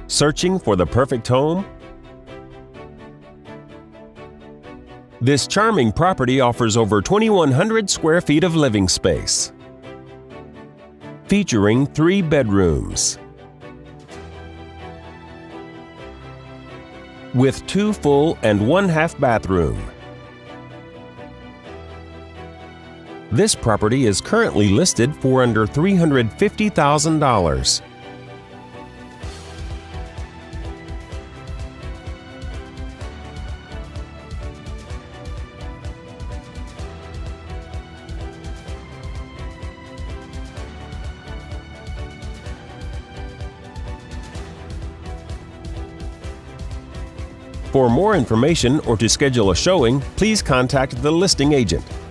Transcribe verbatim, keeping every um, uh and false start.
Searching for the perfect home? This charming property offers over twenty-one hundred square feet of living space, featuring three bedrooms with two full and one half bathroom. This property is currently listed for under three hundred fifty thousand dollars. For more information or to schedule a showing, please contact the listing agent.